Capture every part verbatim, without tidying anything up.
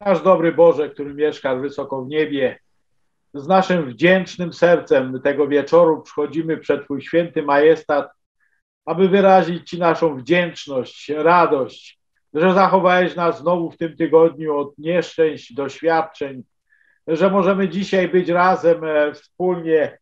Nasz dobry Boże, który mieszkasz wysoko w niebie, z naszym wdzięcznym sercem tego wieczoru przychodzimy przed Twój święty majestat, aby wyrazić Ci naszą wdzięczność, radość, że zachowałeś nas znowu w tym tygodniu od nieszczęść, doświadczeń, że możemy dzisiaj być razem e, wspólnie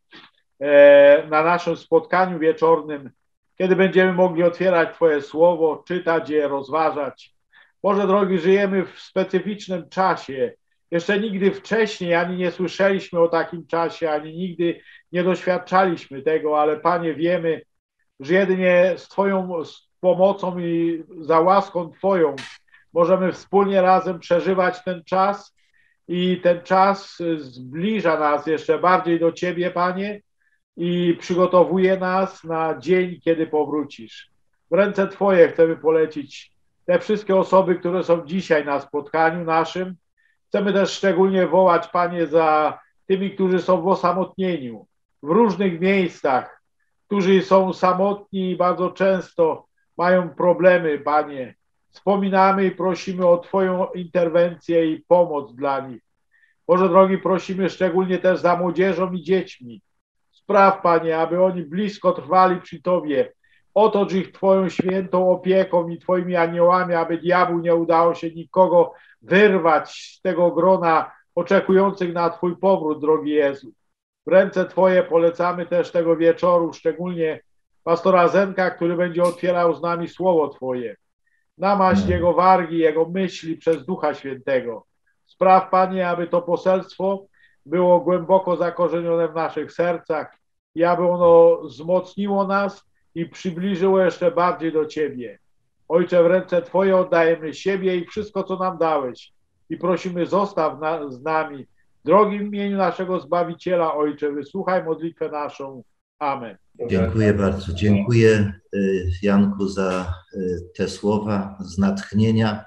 e, na naszym spotkaniu wieczornym, kiedy będziemy mogli otwierać Twoje słowo, czytać je, rozważać. Boże drogi, żyjemy w specyficznym czasie. Jeszcze nigdy wcześniej ani nie słyszeliśmy o takim czasie, ani nigdy nie doświadczaliśmy tego, ale Panie, wiemy, że jedynie z Twoją pomocą i za łaską Twoją możemy wspólnie razem przeżywać ten czas i ten czas zbliża nas jeszcze bardziej do Ciebie, Panie, i przygotowuje nas na dzień, kiedy powrócisz. W ręce Twoje chcemy polecić te wszystkie osoby, które są dzisiaj na spotkaniu naszym. Chcemy też szczególnie wołać, Panie, za tymi, którzy są w osamotnieniu, w różnych miejscach, którzy są samotni i bardzo często mają problemy, Panie. Wspominamy i prosimy o Twoją interwencję i pomoc dla nich. Boże drogi, prosimy szczególnie też za młodzieżą i dziećmi. Spraw, Panie, aby oni blisko trwali przy Tobie. Otocz ich Twoją świętą opieką i Twoimi aniołami, aby diabłu nie udało się nikogo wyrwać z tego grona oczekujących na Twój powrót, drogi Jezu. W ręce Twoje polecamy też tego wieczoru, szczególnie pastora Zenka, który będzie otwierał z nami słowo Twoje. Namaść jego wargi, jego myśli przez Ducha Świętego. Spraw, Panie, aby to poselstwo było głęboko zakorzenione w naszych sercach i aby ono wzmocniło nas i przybliżyło jeszcze bardziej do Ciebie. Ojcze, w ręce Twoje oddajemy siebie i wszystko, co nam dałeś. I prosimy, zostaw na, z nami. W drogim imieniu naszego Zbawiciela, Ojcze, wysłuchaj modlitwę naszą. Amen. Dziękuję bardzo. Dziękuję, Janku, za te słowa z natchnienia.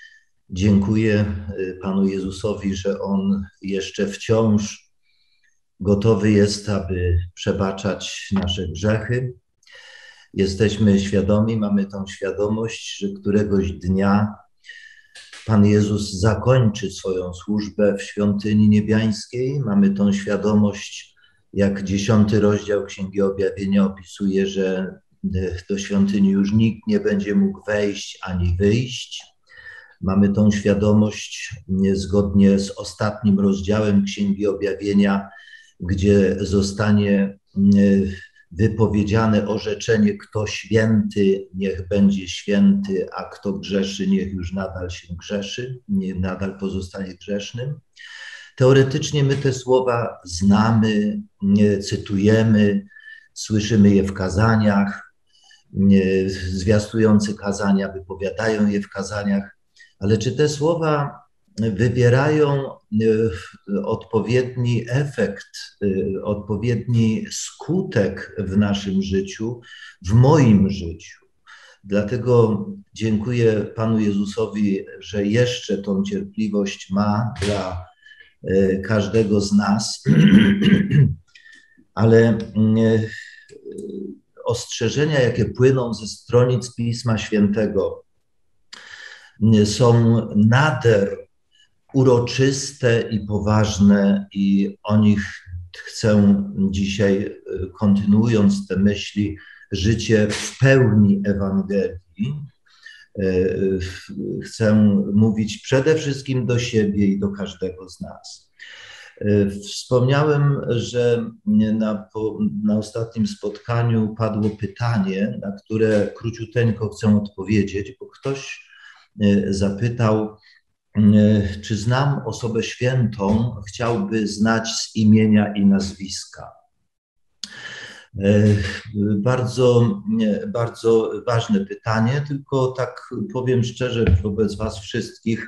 Dziękuję Panu Jezusowi, że On jeszcze wciąż gotowy jest, aby przebaczać nasze grzechy. Jesteśmy świadomi, mamy tą świadomość, że któregoś dnia Pan Jezus zakończy swoją służbę w świątyni niebiańskiej. Mamy tą świadomość, jak dziesiąty rozdział Księgi Objawienia opisuje, że do świątyni już nikt nie będzie mógł wejść ani wyjść. Mamy tą świadomość zgodnie z ostatnim rozdziałem Księgi Objawienia, gdzie zostanie wypowiedziane orzeczenie, kto święty, niech będzie święty, a kto grzeszy, niech już nadal się grzeszy, nie, nadal pozostanie grzesznym. Teoretycznie my te słowa znamy, cytujemy, słyszymy je w kazaniach, zwiastujący kazania wypowiadają je w kazaniach, ale czy te słowa wywierają odpowiedni efekt, odpowiedni skutek w naszym życiu, w moim życiu? Dlatego dziękuję Panu Jezusowi, że jeszcze tą cierpliwość ma dla każdego z nas, ale ostrzeżenia, jakie płyną ze stronic Pisma Świętego, są nader uroczyste i poważne i o nich chcę dzisiaj, kontynuując te myśli, życie w pełni Ewangelii, chcę mówić przede wszystkim do siebie i do każdego z nas. Wspomniałem, że na, na ostatnim spotkaniu padło pytanie, na które króciuteńko chcę odpowiedzieć, bo ktoś zapytał, czy znam osobę świętą, chciałby znać z imienia i nazwiska. Bardzo, bardzo ważne pytanie, tylko tak powiem szczerze wobec Was wszystkich,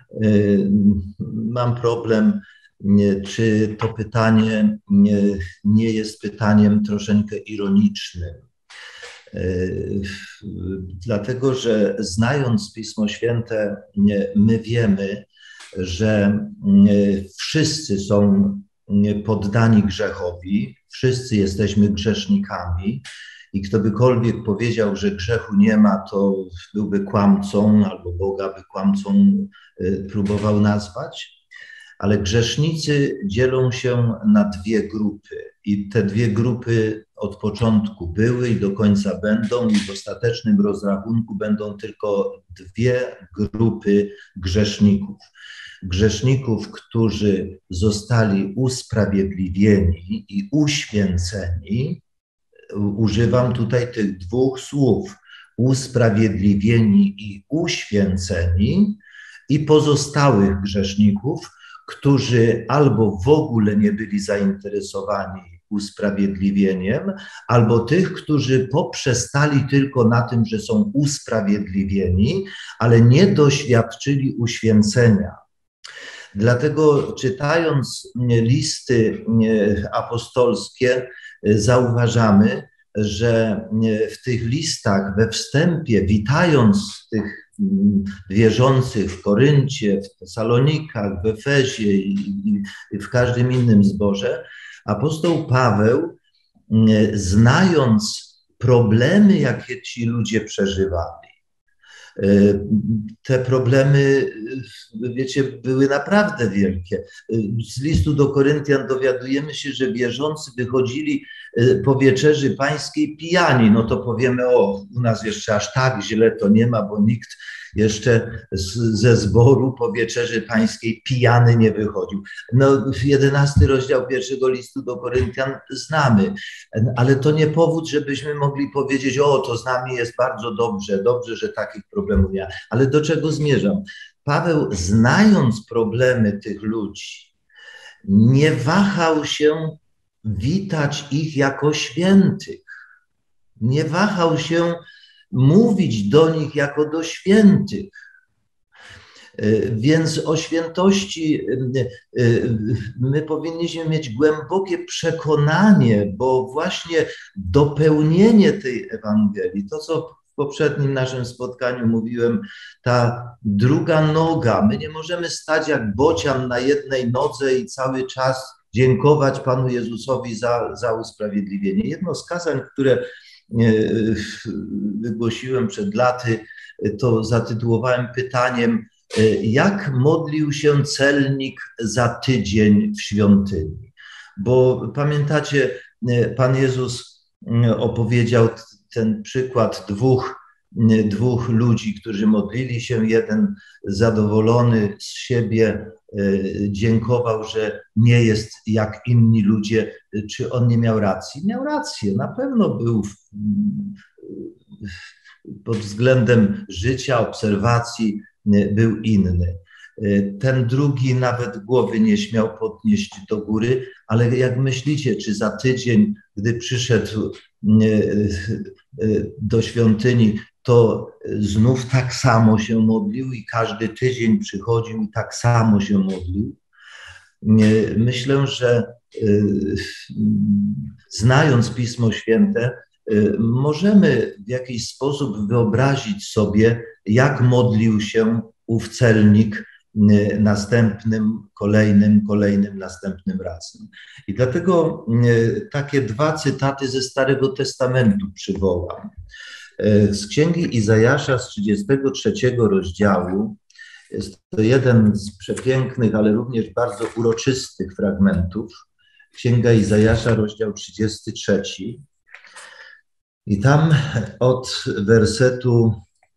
mam problem, czy to pytanie nie, nie jest pytaniem troszeczkę ironicznym. Dlatego, że znając Pismo Święte, my wiemy, że wszyscy są poddani grzechowi, wszyscy jesteśmy grzesznikami I kto bykolwiek powiedział, że grzechu nie ma, to byłby kłamcą, albo Boga by kłamcą próbował nazwać. Ale grzesznicy dzielą się na dwie grupy i te dwie grupy od początku były i do końca będą i w ostatecznym rozrachunku będą tylko dwie grupy grzeszników. Grzeszników, którzy zostali usprawiedliwieni i uświęceni. Używam tutaj tych dwóch słów, usprawiedliwieni i uświęceni, i pozostałych grzeszników, którzy albo w ogóle nie byli zainteresowani usprawiedliwieniem, albo tych, którzy poprzestali tylko na tym, że są usprawiedliwieni, ale nie doświadczyli uświęcenia. Dlatego czytając listy apostolskie zauważamy, że w tych listach we wstępie, witając tych wierzących w Koryncie, w Tesalonikach, w Efezie i w każdym innym zborze, apostoł Paweł, znając problemy, jakie ci ludzie przeżywali, te problemy, wiecie, były naprawdę wielkie. Z listu do Koryntian dowiadujemy się, że wierzący wychodzili po wieczerzy pańskiej pijani. No to powiemy, o, u nas jeszcze aż tak źle to nie ma, bo nikt jeszcze z, ze zboru po wieczerzy pańskiej pijany nie wychodził. No, jedenasty rozdział pierwszego listu do Koryntian znamy, ale to nie powód, żebyśmy mogli powiedzieć, o, to z nami jest bardzo dobrze, dobrze, że takich problemów nie ma. Ale do czego zmierzam? Paweł, znając problemy tych ludzi, nie wahał się witać ich jako świętych. Nie wahał się mówić do nich jako do świętych. Więc o świętości my powinniśmy mieć głębokie przekonanie, bo właśnie dopełnienie tej Ewangelii, to co w poprzednim naszym spotkaniu mówiłem, ta druga noga, my nie możemy stać jak bocian na jednej nodze i cały czas dziękować Panu Jezusowi za, za usprawiedliwienie. Jedno z kazań, które wygłosiłem przed laty, to zatytułowałem pytaniem, jak modlił się celnik za tydzień w świątyni? Bo pamiętacie, Pan Jezus opowiedział ten przykład dwóch, dwóch ludzi, którzy modlili się. Jeden zadowolony z siebie dziękował, że nie jest jak inni ludzie. Czy on nie miał racji? Miał rację, na pewno był w, pod względem życia, obserwacji był inny. Ten drugi nawet głowy nie śmiał podnieść do góry, ale jak myślicie, czy za tydzień, gdy przyszedł do świątyni, to znów tak samo się modlił i każdy tydzień przychodził i tak samo się modlił? Myślę, że znając Pismo Święte, możemy w jakiś sposób wyobrazić sobie, jak modlił się ów celnik następnym, kolejnym, kolejnym, następnym razem. I dlatego takie dwa cytaty ze Starego Testamentu przywołam. Z Księgi Izajasza z trzydziestego trzeciego rozdziału, jest to jeden z przepięknych, ale również bardzo uroczystych fragmentów. Księga Izajasza, rozdział trzydziesty trzeci. I tam od wersetu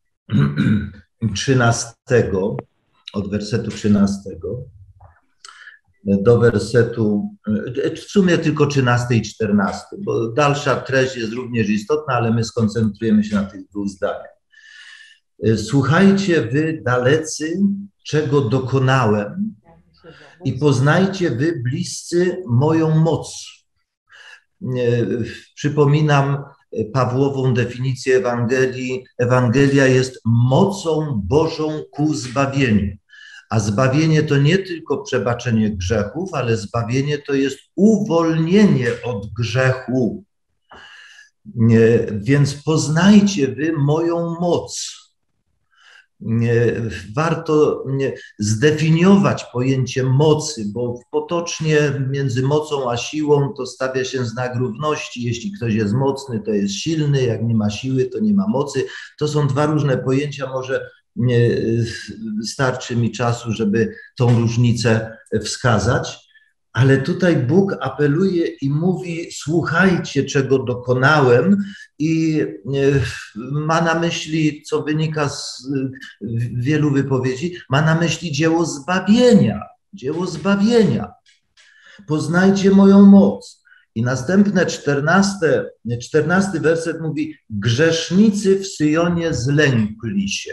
trzynastego, od wersetu trzynastego do wersetu, w sumie tylko trzynasty i czternasty, bo dalsza treść jest również istotna, ale my skoncentrujemy się na tych dwóch zdaniach. Słuchajcie wy dalecy, czego dokonałem, i poznajcie wy bliscy moją moc. Przypominam Pawłową definicję Ewangelii. Ewangelia jest mocą Bożą ku zbawieniu. A zbawienie to nie tylko przebaczenie grzechów, ale zbawienie to jest uwolnienie od grzechu. Więc poznajcie wy moją moc. warto zdefiniować pojęcie mocy, bo potocznie między mocą a siłą to stawia się znak równości. Jeśli ktoś jest mocny, to jest silny, jak nie ma siły, to nie ma mocy. To są dwa różne pojęcia, może nie starczy mi czasu, żeby tą różnicę wskazać. Ale tutaj Bóg apeluje i mówi: słuchajcie, czego dokonałem, i ma na myśli, co wynika z wielu wypowiedzi, ma na myśli dzieło zbawienia, dzieło zbawienia. Poznajcie moją moc. I następne czternasty, czternasty werset mówi: grzesznicy w Syjonie zlękli się.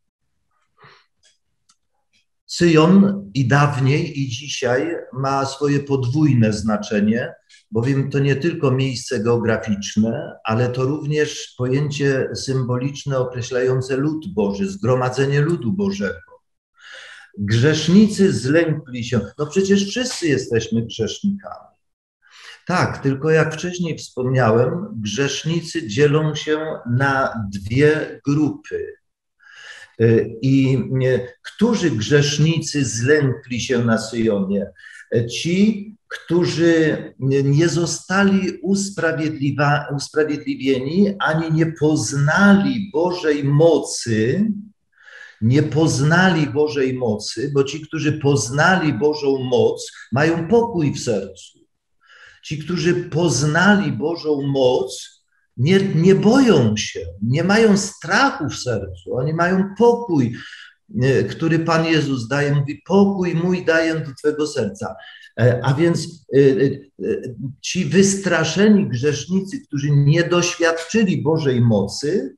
Syjon i dawniej, i dzisiaj ma swoje podwójne znaczenie, bowiem to nie tylko miejsce geograficzne, ale to również pojęcie symboliczne określające lud Boży, zgromadzenie ludu Bożego. Grzesznicy zlękli się. No przecież wszyscy jesteśmy grzesznikami. Tak, tylko jak wcześniej wspomniałem, grzesznicy dzielą się na dwie grupy. I którzy grzesznicy zlękli się na Syjonie? Ci, którzy nie zostali usprawiedliwieni, ani nie poznali Bożej mocy, nie poznali Bożej mocy, bo ci, którzy poznali Bożą moc, mają pokój w sercu. Ci, którzy poznali Bożą moc, Nie, nie boją się, nie mają strachu w sercu, oni mają pokój, który Pan Jezus daje, mówi: pokój mój daję do twego serca. A więc ci wystraszeni grzesznicy, którzy nie doświadczyli Bożej mocy,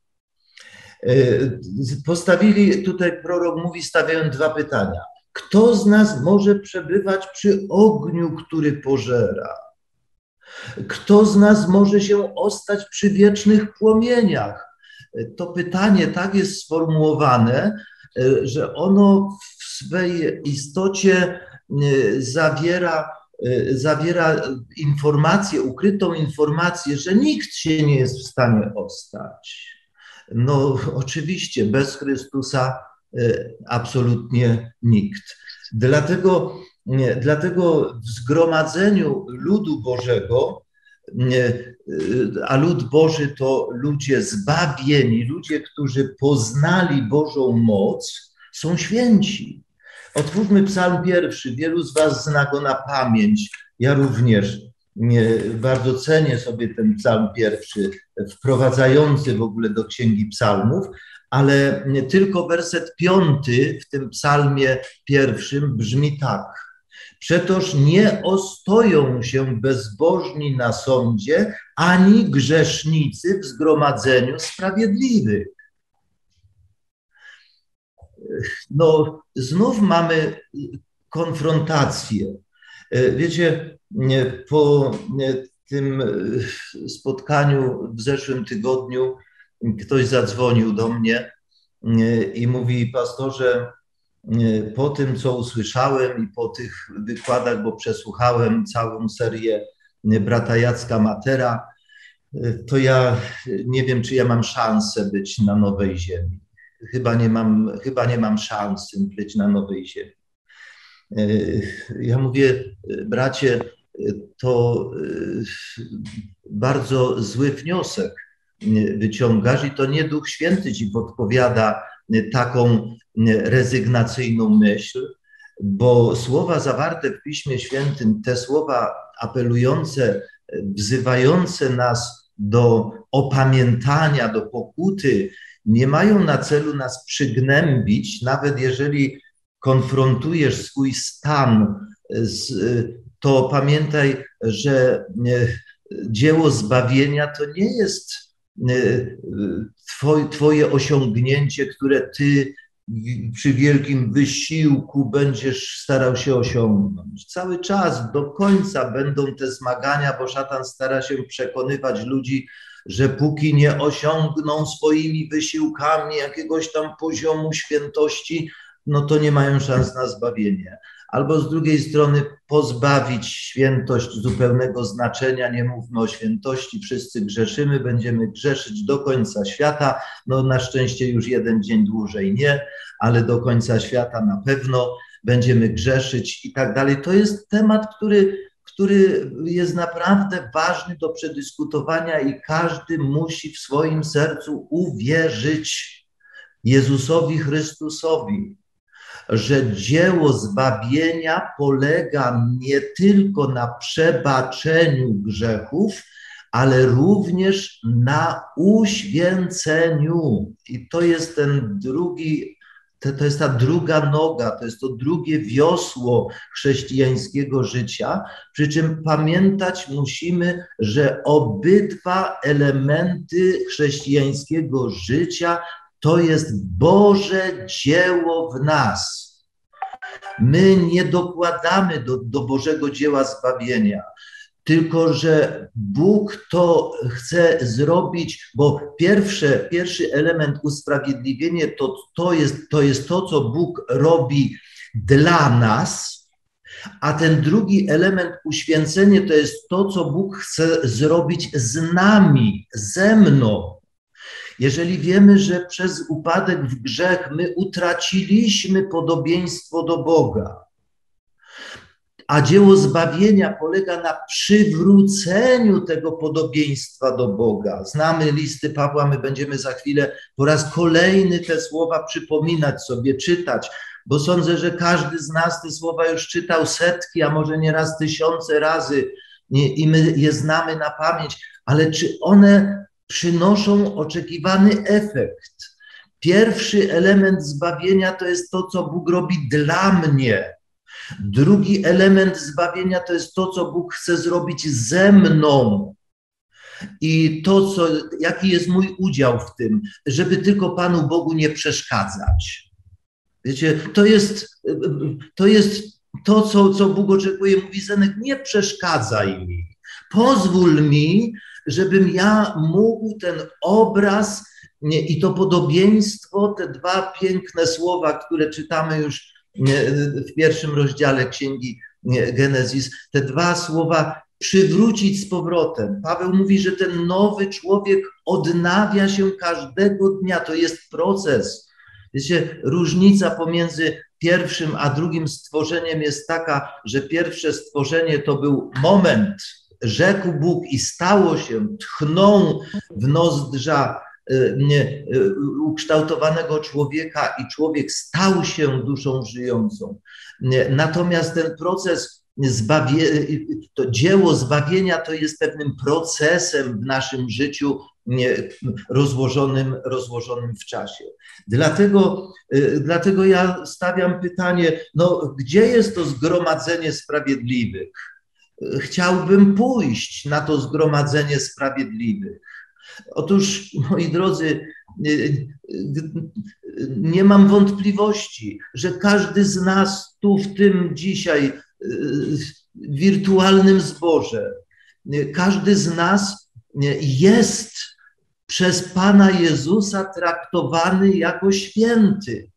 postawili, tutaj prorok mówi, stawiają dwa pytania. Kto z nas może przebywać przy ogniu, który pożera? Kto z nas może się ostać przy wiecznych płomieniach? To pytanie tak jest sformułowane, że ono w swej istocie zawiera, zawiera informację, ukrytą informację, że nikt się nie jest w stanie ostać. No oczywiście bez Chrystusa absolutnie nikt. Dlatego Dlatego w zgromadzeniu ludu Bożego, a lud Boży to ludzie zbawieni, ludzie, którzy poznali Bożą moc, są święci. Otwórzmy Psalm pierwszy. Wielu z was zna go na pamięć. Ja również bardzo cenię sobie ten Psalm pierwszy, wprowadzający w ogóle do Księgi Psalmów, ale tylko werset piąty w tym Psalmie pierwszym brzmi tak. Przetoż nie ostoją się bezbożni na sądzie, ani grzesznicy w zgromadzeniu sprawiedliwych. No, znów mamy konfrontację. Wiecie, po tym spotkaniu w zeszłym tygodniu ktoś zadzwonił do mnie i mówi: pastorze, po tym, co usłyszałem i po tych wykładach, bo przesłuchałem całą serię brata Jacka Matera, to ja nie wiem, czy ja mam szansę być na nowej ziemi. Chyba nie mam, chyba nie mam szansy być na nowej ziemi. Ja mówię: bracie, to bardzo zły wniosek wyciągasz i to nie Duch Święty ci podpowiada taką rezygnacyjną myśl, bo słowa zawarte w Piśmie Świętym, te słowa apelujące, wzywające nas do opamiętania, do pokuty, nie mają na celu nas przygnębić, nawet jeżeli konfrontujesz swój stan, z, to pamiętaj, że dzieło zbawienia to nie jest twoje, twoje osiągnięcie, które ty przy wielkim wysiłku będziesz starał się osiągnąć. Cały czas do końca będą te zmagania, bo szatan stara się przekonywać ludzi, że póki nie osiągną swoimi wysiłkami jakiegoś tam poziomu świętości, no to nie mają szans na zbawienie. Albo z drugiej strony pozbawić świętość zupełnego znaczenia, nie mówmy o świętości, wszyscy grzeszymy, będziemy grzeszyć do końca świata, no na szczęście już jeden dzień dłużej nie, ale do końca świata na pewno będziemy grzeszyć i tak dalej. To jest temat, który, który jest naprawdę ważny do przedyskutowania i każdy musi w swoim sercu uwierzyć Jezusowi Chrystusowi, że dzieło zbawienia polega nie tylko na przebaczeniu grzechów, ale również na uświęceniu. I to jest ten drugi, to, to jest ta druga noga, to jest to drugie wiosło chrześcijańskiego życia, przy czym pamiętać musimy, że obydwa elementy chrześcijańskiego życia to jest Boże dzieło w nas. My nie dokładamy do, do Bożego dzieła zbawienia, tylko że Bóg to chce zrobić, bo pierwsze, pierwszy element usprawiedliwienie to, to, jest, to jest to, co Bóg robi dla nas, a ten drugi element uświęcenie to jest to, co Bóg chce zrobić z nami, ze mną. Jeżeli wiemy, że przez upadek w grzech my utraciliśmy podobieństwo do Boga, a dzieło zbawienia polega na przywróceniu tego podobieństwa do Boga. Znamy listy Pawła, my będziemy za chwilę po raz kolejny te słowa przypominać sobie, czytać, bo sądzę, że każdy z nas te słowa już czytał setki, a może nieraz tysiące razy i my je znamy na pamięć, ale czy one przynoszą oczekiwany efekt? Pierwszy element zbawienia to jest to, co Bóg robi dla mnie. Drugi element zbawienia to jest to, co Bóg chce zrobić ze mną. I to, co, jaki jest mój udział w tym, żeby tylko Panu Bogu nie przeszkadzać. Wiecie, to jest to, jest to co, co Bóg oczekuje. Mówi: Zenek, nie przeszkadzaj mi. Pozwól mi, żebym ja mógł ten obraz nie, i to podobieństwo, te dwa piękne słowa, które czytamy już w pierwszym rozdziale Księgi Genezis, te dwa słowa przywrócić z powrotem. Paweł mówi, że ten nowy człowiek odnawia się każdego dnia. To jest proces. Wiecie, różnica pomiędzy pierwszym a drugim stworzeniem jest taka, że pierwsze stworzenie to był moment, rzekł Bóg i stało się, tchnął w nozdrza nie, ukształtowanego człowieka i człowiek stał się duszą żyjącą. Natomiast ten proces zbawienia, to dzieło zbawienia to jest pewnym procesem w naszym życiu rozłożonym, rozłożonym w czasie. Dlatego, dlatego ja stawiam pytanie, no gdzie jest to zgromadzenie sprawiedliwych? Chciałbym pójść na to zgromadzenie sprawiedliwych. Otóż, moi drodzy, nie mam wątpliwości, że każdy z nas tu w tym dzisiaj wirtualnym zborze, każdy z nas jest przez Pana Jezusa traktowany jako święty.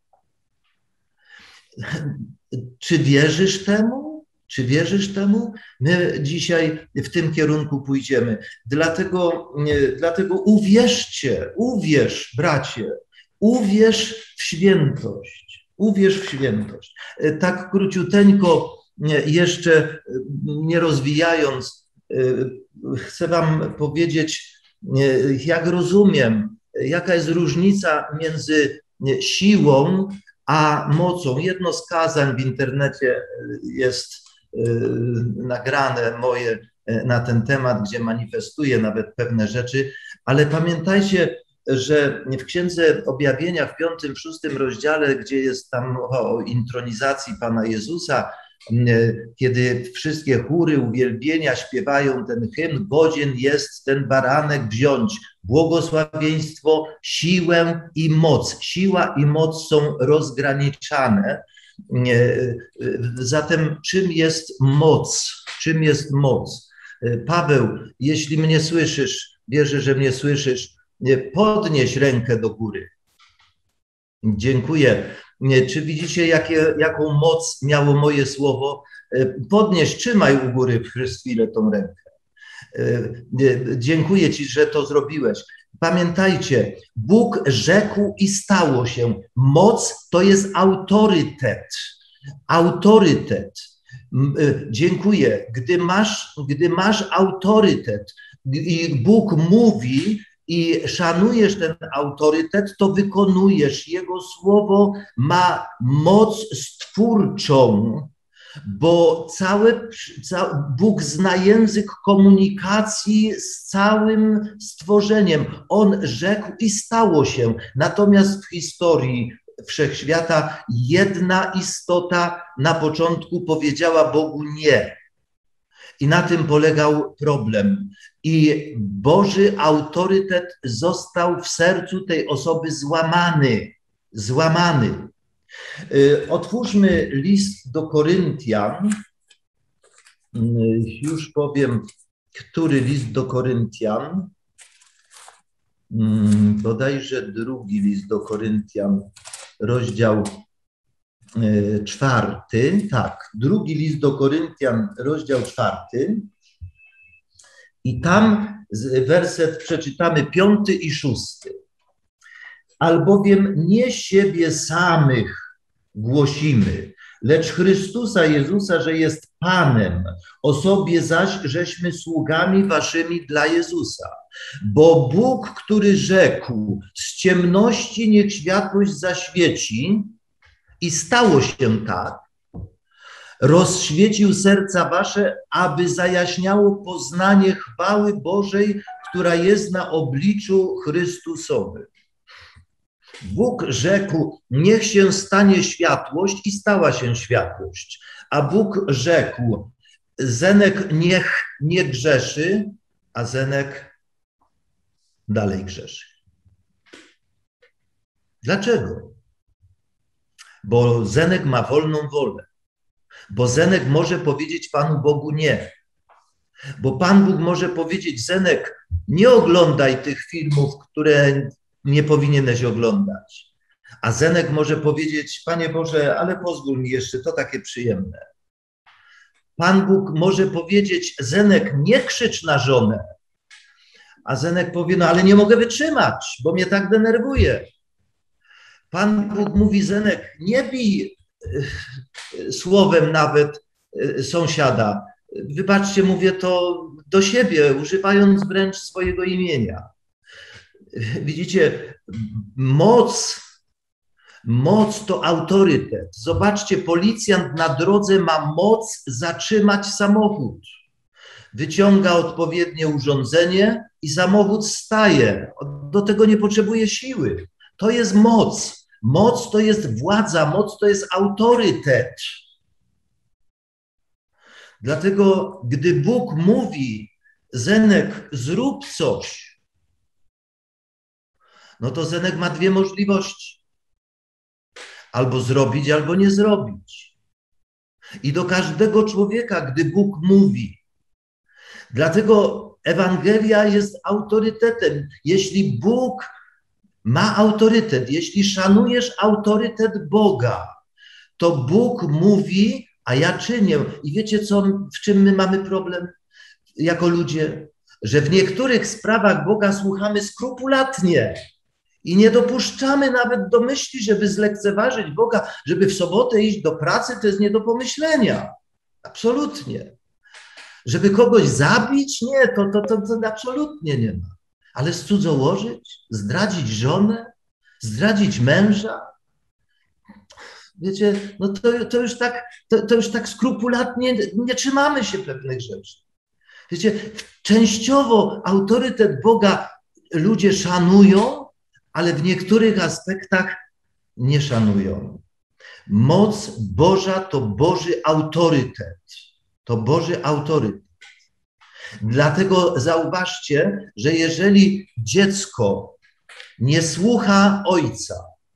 Czy wierzysz temu? Czy wierzysz temu? My dzisiaj w tym kierunku pójdziemy. Dlatego, dlatego uwierzcie, uwierz, bracie, uwierz w świętość. Uwierz w świętość. Tak króciuteńko, jeszcze nie rozwijając, chcę wam powiedzieć, jak rozumiem, jaka jest różnica między siłą a mocą. Jedno z kazań w internecie jest nagrane moje na ten temat, gdzie manifestuję nawet pewne rzeczy, ale pamiętajcie, że w Księdze Objawienia w piątym, szóstym rozdziale, gdzie jest tam o intronizacji Pana Jezusa, kiedy wszystkie chóry uwielbienia śpiewają ten hymn, godzien jest ten baranek wziąć błogosławieństwo, siłę i moc. Siła i moc są rozgraniczane. Zatem czym jest moc? Czym jest moc? Paweł, jeśli mnie słyszysz, wierzę, że mnie słyszysz, podnieś rękę do góry. Dziękuję. Czy widzicie, jakie, jaką moc miało moje słowo? Podnieś, trzymaj u góry przez chwilę tą rękę. Dziękuję Ci, że to zrobiłeś. Pamiętajcie, Bóg rzekł i stało się. Moc to jest autorytet. Autorytet. Dziękuję. Gdy masz, gdy masz autorytet i Bóg mówi i szanujesz ten autorytet, to wykonujesz. Jego słowo ma moc stwórczą, bo cały, ca, Bóg zna język komunikacji z całym stworzeniem. On rzekł i stało się. Natomiast w historii wszechświata jedna istota na początku powiedziała Bogu nie. I na tym polegał problem. I Boży autorytet został w sercu tej osoby złamany. Złamany. Otwórzmy list do Koryntian. Już powiem, który list do Koryntian. Bodajże drugi list do Koryntian, rozdział czwarty. Tak, drugi list do Koryntian, rozdział czwarty. I tam werset przeczytamy piąty i szósty. Albowiem nie siebie samych głosimy, lecz Chrystusa Jezusa, że jest Panem, o sobie zaś, żeśmy sługami waszymi dla Jezusa. Bo Bóg, który rzekł, z ciemności niech światłość zaświeci, i stało się tak, rozświecił serca wasze, aby zajaśniało poznanie chwały Bożej, która jest na obliczu Chrystusowym. Bóg rzekł, niech się stanie światłość i stała się światłość. A Bóg rzekł, Zenek niech nie grzeszy, a Zenek dalej grzeszy. Dlaczego? Bo Zenek ma wolną wolę. Bo Zenek może powiedzieć Panu Bogu nie. Bo Pan Bóg może powiedzieć, Zenek, nie oglądaj tych filmów, które nie powinieneś oglądać. A Zenek może powiedzieć, Panie Boże, ale pozwól mi jeszcze, to takie przyjemne. Pan Bóg może powiedzieć, Zenek, nie krzycz na żonę. A Zenek powie, no ale nie mogę wytrzymać, bo mnie tak denerwuje. Pan Bóg mówi, Zenek, nie bij słowem nawet sąsiada. Wybaczcie, mówię to do siebie, używając wręcz swojego imienia. Widzicie, moc, moc to autorytet. Zobaczcie, policjant na drodze ma moc zatrzymać samochód. Wyciąga odpowiednie urządzenie i samochód staje. Do tego nie potrzebuje siły. To jest moc. Moc to jest władza, moc to jest autorytet. Dlatego, gdy Bóg mówi, Zenek, zrób coś, no to Zenek ma dwie możliwości. Albo zrobić, albo nie zrobić. I do każdego człowieka, gdy Bóg mówi. Dlatego Ewangelia jest autorytetem. Jeśli Bóg ma autorytet, jeśli szanujesz autorytet Boga, to Bóg mówi, a ja czynię. I wiecie, co, w czym my mamy problem jako ludzie? Że w niektórych sprawach Boga słuchamy skrupulatnie i nie dopuszczamy nawet do myśli, żeby zlekceważyć Boga, żeby w sobotę iść do pracy, to jest nie do pomyślenia. Absolutnie. Żeby kogoś zabić? Nie, to, to, to, to absolutnie nie ma. Ale cudzołożyć? Zdradzić żonę? Zdradzić męża? Wiecie, no to, to, już, tak, to, to już tak skrupulatnie nie trzymamy się pewnych rzeczy. Wiecie, częściowo autorytet Boga ludzie szanują, ale w niektórych aspektach nie szanują. Moc Boża to Boży autorytet. To Boży autorytet. Dlatego zauważcie, że jeżeli dziecko nie słucha ojca,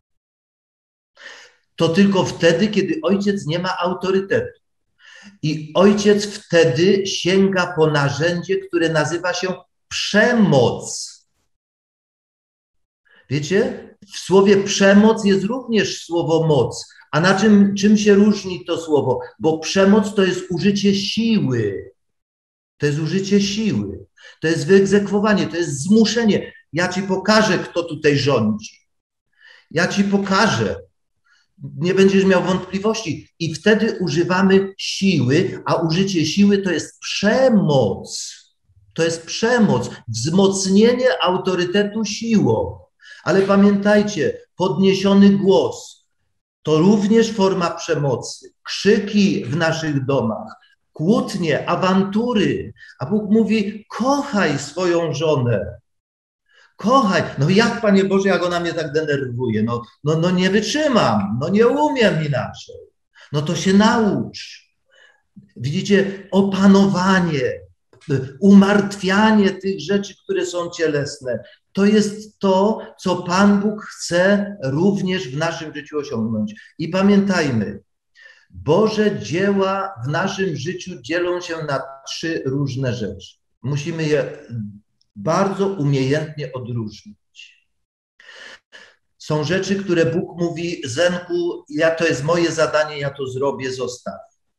to tylko wtedy, kiedy ojciec nie ma autorytetu. I ojciec wtedy sięga po narzędzie, które nazywa się przemoc. Wiecie, w słowie przemoc jest również słowo moc. A na czym, czym się różni to słowo? Bo przemoc to jest użycie siły. To jest użycie siły. To jest wyegzekwowanie, to jest zmuszenie. Ja ci pokażę, kto tutaj rządzi. Ja ci pokażę. Nie będziesz miał wątpliwości. I wtedy używamy siły, a użycie siły to jest przemoc. To jest przemoc, wzmocnienie autorytetu siłą. Ale pamiętajcie, podniesiony głos to również forma przemocy. Krzyki w naszych domach, kłótnie, awantury. A Bóg mówi, kochaj swoją żonę. Kochaj. No jak, Panie Boże, jak ona mnie tak denerwuje? No, no, no nie wytrzymam, no nie umiem inaczej. No to się naucz. Widzicie, opanowanie, umartwianie tych rzeczy, które są cielesne. To jest to, co Pan Bóg chce również w naszym życiu osiągnąć. I pamiętajmy, Boże dzieła w naszym życiu dzielą się na trzy różne rzeczy. Musimy je bardzo umiejętnie odróżnić. Są rzeczy, które Bóg mówi, Zenku, ja, to jest moje zadanie, ja to zrobię, zostaw.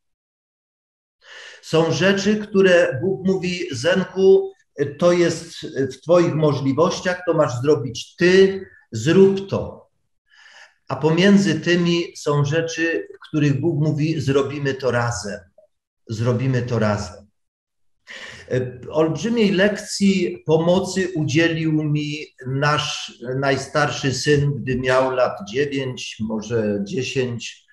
Są rzeczy, które Bóg mówi, Zenku, to jest w Twoich możliwościach, to masz zrobić Ty, zrób to. A pomiędzy tymi są rzeczy, w których Bóg mówi, zrobimy to razem. Zrobimy to razem. Olbrzymiej lekcji pomocy udzielił mi nasz najstarszy syn, gdy miał lat dziewięć, może dziesięć.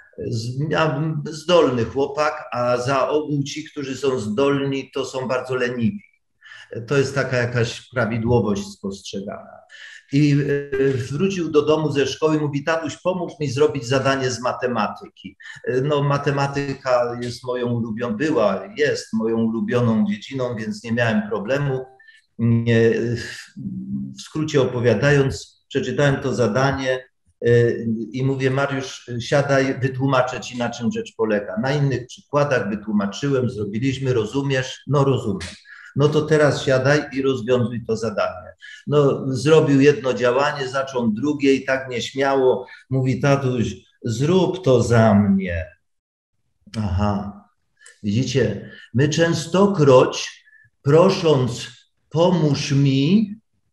Zdolny chłopak, a za ogół ci, którzy są zdolni, to są bardzo leniwi. To jest taka jakaś prawidłowość spostrzegana. I wrócił do domu ze szkoły i mówi, tatuś, pomóż mi zrobić zadanie z matematyki. No matematyka jest moją ulubioną, była, jest moją ulubioną dziedziną, więc nie miałem problemu. W skrócie opowiadając, przeczytałem to zadanie i mówię, Mariusz, siadaj, wytłumaczę ci, na czym rzecz polega. Na innych przykładach wytłumaczyłem, zrobiliśmy, rozumiesz? No rozumiem. No to teraz siadaj i rozwiązuj to zadanie. No zrobił jedno działanie, zaczął drugie i tak nieśmiało mówi, tatuś, zrób to za mnie. Aha, widzicie, my częstokroć prosząc pomóż mi,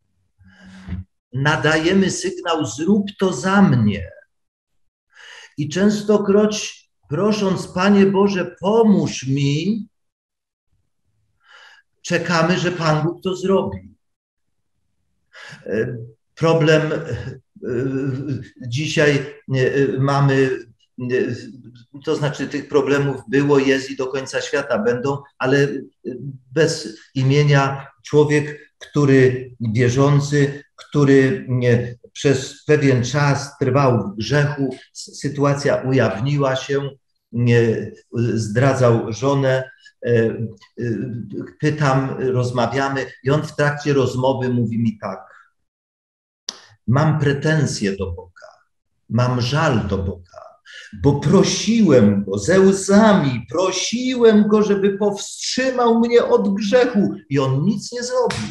nadajemy sygnał zrób to za mnie. I częstokroć prosząc Panie Boże pomóż mi, czekamy, że Pan Bóg to zrobi. Problem dzisiaj mamy, to znaczy tych problemów było, jest i do końca świata będą, ale bez imienia człowiek, który wierzący, który przez pewien czas trwał w grzechu, sytuacja ujawniła się, zdradzał żonę, pytam, rozmawiamy i on w trakcie rozmowy mówi mi tak, mam pretensje do Boga, mam żal do Boga, bo prosiłem Go ze łzami, prosiłem Go, żeby powstrzymał mnie od grzechu i On nic nie zrobił.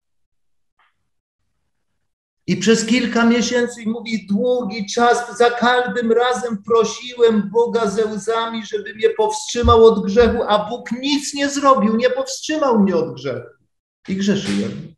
I przez kilka miesięcy, mówi, długi czas, za każdym razem prosiłem Boga ze łzami, żeby mnie powstrzymał od grzechu, a Bóg nic nie zrobił, nie powstrzymał mnie od grzechu. I grzeszyłem.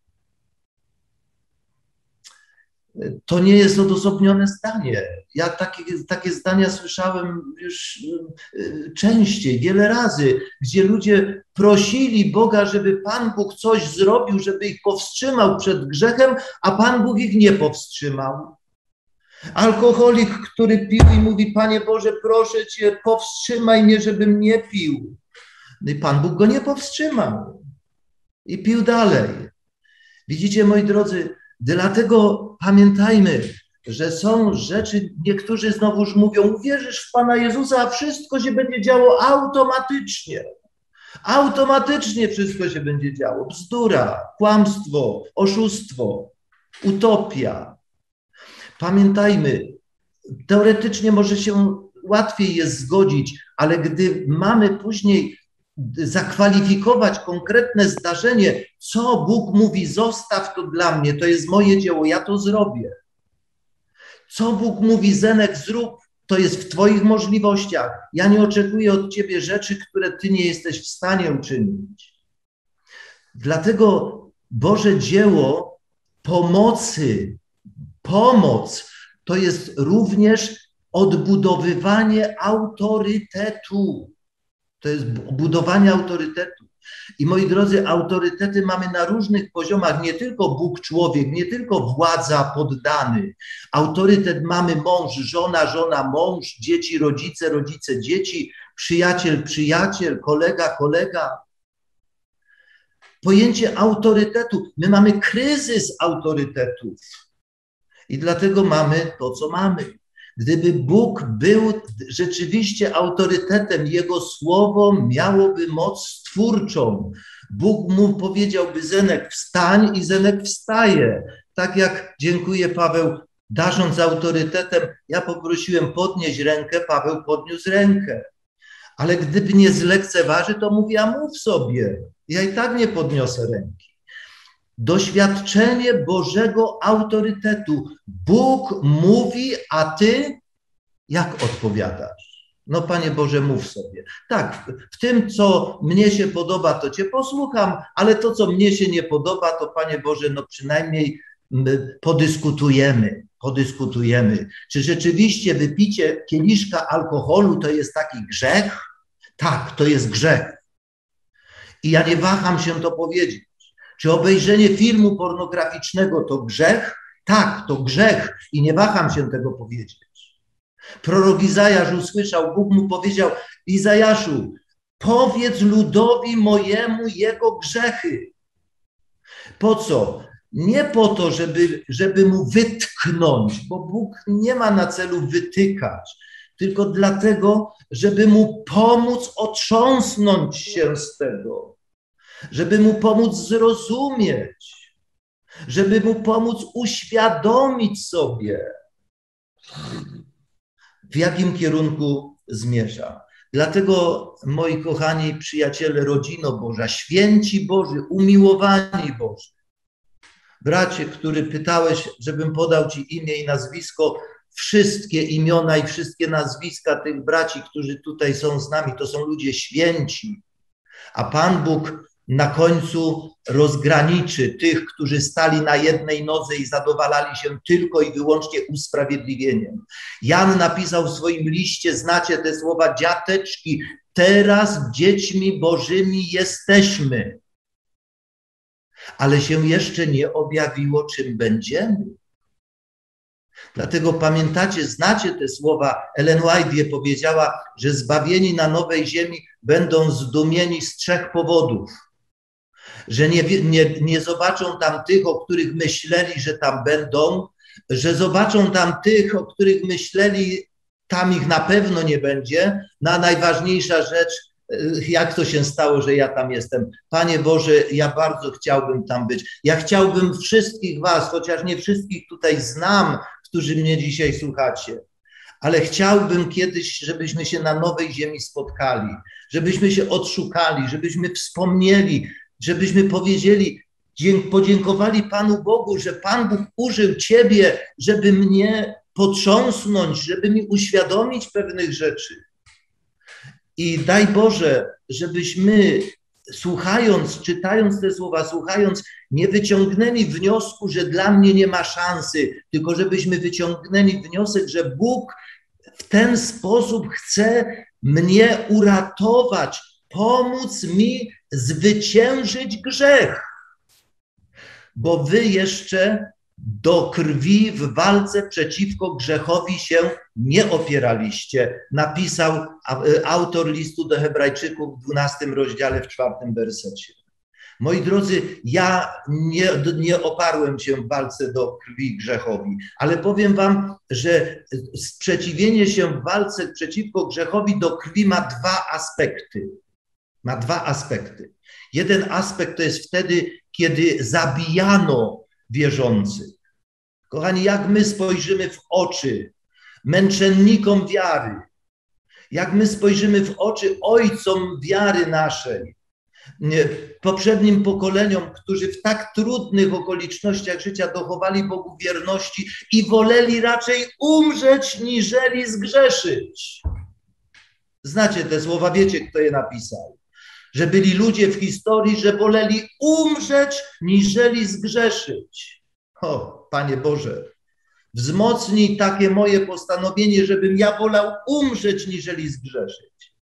To nie jest odosobnione zdanie. Ja takie, takie zdania słyszałem już częściej, wiele razy, gdzie ludzie prosili Boga, żeby Pan Bóg coś zrobił, żeby ich powstrzymał przed grzechem, a Pan Bóg ich nie powstrzymał. Alkoholik, który pił i mówi, Panie Boże, proszę Cię, powstrzymaj mnie, żebym nie pił. No i Pan Bóg go nie powstrzymał. I pił dalej. Widzicie, moi drodzy, dlatego pamiętajmy, że są rzeczy, niektórzy znowuż mówią, uwierzysz w Pana Jezusa, a wszystko się będzie działo automatycznie. Automatycznie wszystko się będzie działo. Bzdura, kłamstwo, oszustwo, utopia. Pamiętajmy, teoretycznie może się łatwiej jest zgodzić, ale gdy mamy później zakwalifikować konkretne zdarzenie, co Bóg mówi, zostaw to dla mnie, to jest moje dzieło, ja to zrobię. Co Bóg mówi, Zenek, zrób, to jest w twoich możliwościach. Ja nie oczekuję od ciebie rzeczy, które ty nie jesteś w stanie uczynić. Dlatego Boże dzieło pomocy, pomoc, to jest również odbudowywanie autorytetu. To jest budowanie autorytetu. I moi drodzy, autorytety mamy na różnych poziomach, nie tylko Bóg, człowiek, nie tylko władza, poddany. Autorytet mamy mąż, żona, żona, mąż, dzieci, rodzice, rodzice, dzieci, przyjaciel, przyjaciel, kolega, kolega. Pojęcie autorytetu. My mamy kryzys autorytetów. I dlatego mamy to, co mamy. Gdyby Bóg był rzeczywiście autorytetem, Jego słowo miałoby moc stwórczą. Bóg mu powiedziałby, Zenek, wstań, i Zenek wstaje. Tak jak, dziękuję Paweł, darząc autorytetem, ja poprosiłem podnieść rękę, Paweł podniósł rękę. Ale gdyby nie zlekceważy, to mówi, a mów sobie. Ja i tak nie podniosę ręki. Doświadczenie Bożego autorytetu. Bóg mówi, a ty jak odpowiadasz? No Panie Boże, mów sobie. Tak, w tym, co mnie się podoba, to Cię posłucham, ale to, co mnie się nie podoba, to Panie Boże, no przynajmniej podyskutujemy, podyskutujemy. Czy rzeczywiście wypicie kieliszka alkoholu to jest taki grzech? Tak, to jest grzech. I ja nie waham się to powiedzieć. Czy obejrzenie filmu pornograficznego to grzech? Tak, to grzech i nie waham się tego powiedzieć. Prorok Izajasz usłyszał, Bóg mu powiedział, Izajaszu, powiedz ludowi mojemu jego grzechy. Po co? Nie po to, żeby, żeby mu wytknąć, bo Bóg nie ma na celu wytykać, tylko dlatego, żeby mu pomóc otrząsnąć się z tego, żeby mu pomóc zrozumieć, żeby mu pomóc uświadomić sobie, w jakim kierunku zmierza. Dlatego, moi kochani przyjaciele, rodzino Boża, święci Boży, umiłowani Boży, bracie, który pytałeś, żebym podał Ci imię i nazwisko, wszystkie imiona i wszystkie nazwiska tych braci, którzy tutaj są z nami, to są ludzie święci, a Pan Bóg na końcu rozgraniczy tych, którzy stali na jednej nodze i zadowalali się tylko i wyłącznie usprawiedliwieniem. Jan napisał w swoim liście, znacie te słowa, dziateczki, teraz dziećmi Bożymi jesteśmy, ale się jeszcze nie objawiło, czym będziemy. Dlatego pamiętacie, znacie te słowa, Ellen White powiedziała, że zbawieni na nowej ziemi będą zdumieni z trzech powodów. Że nie, nie, nie zobaczą tam tych, o których myśleli, że tam będą, że zobaczą tam tych, o których myśleli, tam ich na pewno nie będzie. No a najważniejsza rzecz, jak to się stało, że ja tam jestem. Panie Boże, ja bardzo chciałbym tam być. Ja chciałbym wszystkich was, chociaż nie wszystkich tutaj znam, którzy mnie dzisiaj słuchacie, ale chciałbym kiedyś, żebyśmy się na nowej ziemi spotkali, żebyśmy się odszukali, żebyśmy wspomnieli, żebyśmy powiedzieli, podziękowali Panu Bogu, że Pan Bóg użył Ciebie, żeby mnie potrząsnąć, żeby mi uświadomić pewnych rzeczy. I daj Boże, żebyśmy słuchając, czytając te słowa, słuchając, nie wyciągnęli wniosku, że dla mnie nie ma szansy, tylko żebyśmy wyciągnęli wniosek, że Bóg w ten sposób chce mnie uratować, pomóc mi zwyciężyć grzech. Bo wy jeszcze do krwi w walce przeciwko grzechowi się nie opieraliście, napisał autor listu do Hebrajczyków w dwunastym rozdziale, w czwartym wersecie. Moi drodzy, ja nie, nie oparłem się w walce do krwi grzechowi, ale powiem wam, że sprzeciwienie się w walce przeciwko grzechowi do krwi ma dwa aspekty. Ma dwa aspekty. Jeden aspekt to jest wtedy, kiedy zabijano wierzących. Kochani, jak my spojrzymy w oczy męczennikom wiary, jak my spojrzymy w oczy ojcom wiary naszej, poprzednim pokoleniom, którzy w tak trudnych okolicznościach życia dochowali Bogu wierności i woleli raczej umrzeć, niżeli zgrzeszyć. Znacie te słowa, wiecie, kto je napisał. Że byli ludzie w historii, że woleli umrzeć, niżeli zgrzeszyć. O, Panie Boże, wzmocnij takie moje postanowienie, żebym ja wolał umrzeć, niżeli zgrzeszyć.